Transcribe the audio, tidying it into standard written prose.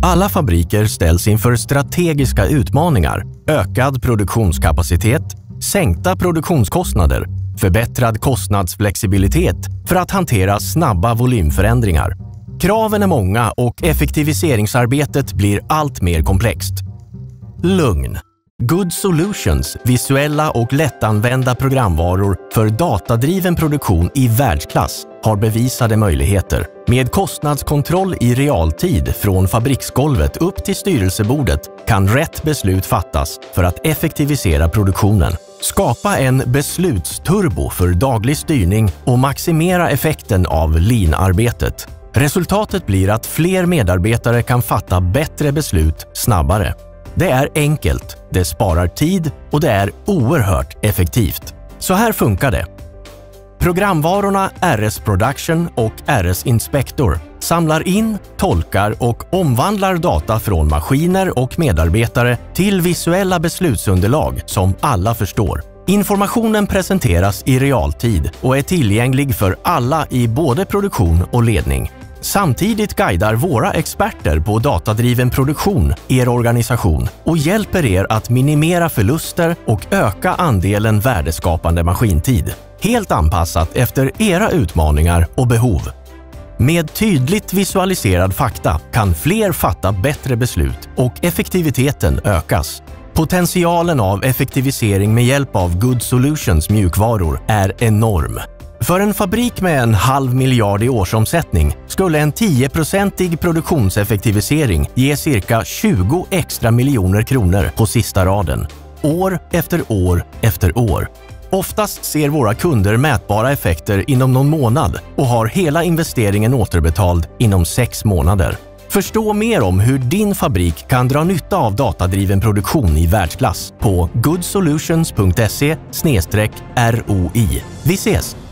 Alla fabriker ställs inför strategiska utmaningar, ökad produktionskapacitet, sänkta produktionskostnader, förbättrad kostnadsflexibilitet för att hantera snabba volymförändringar. Kraven är många och effektiviseringsarbetet blir allt mer komplext. Lugn! Good Solutions visuella och lättanvända programvaror för datadriven produktion i världsklass har bevisade möjligheter. Med kostnadskontroll i realtid från fabriksgolvet upp till styrelsebordet kan rätt beslut fattas för att effektivisera produktionen. Skapa en beslutsturbo för daglig styrning och maximera effekten av lean-arbetet. Resultatet blir att fler medarbetare kan fatta bättre beslut snabbare. Det är enkelt, det sparar tid och det är oerhört effektivt. Så här funkar det. Programvarorna RS Production och RS Inspector samlar in, tolkar och omvandlar data från maskiner och medarbetare till visuella beslutsunderlag som alla förstår. Informationen presenteras i realtid och är tillgänglig för alla i både produktion och ledning. Samtidigt guidar våra experter på datadriven produktion er organisation och hjälper er att minimera förluster och öka andelen värdeskapande maskintid. Helt anpassat efter era utmaningar och behov. Med tydligt visualiserad fakta kan fler fatta bättre beslut och effektiviteten ökas. Potentialen av effektivisering med hjälp av Good Solutions mjukvaror är enorm. För en fabrik med en 500 miljoner i årsomsättning skulle en 10-procentig produktionseffektivisering ge cirka 20 extra miljoner kronor på sista raden. År efter år efter år. Oftast ser våra kunder mätbara effekter inom någon månad och har hela investeringen återbetald inom 6 månader. Förstå mer om hur din fabrik kan dra nytta av datadriven produktion i världsklass på goodsolutions.se/ROI. Vi ses!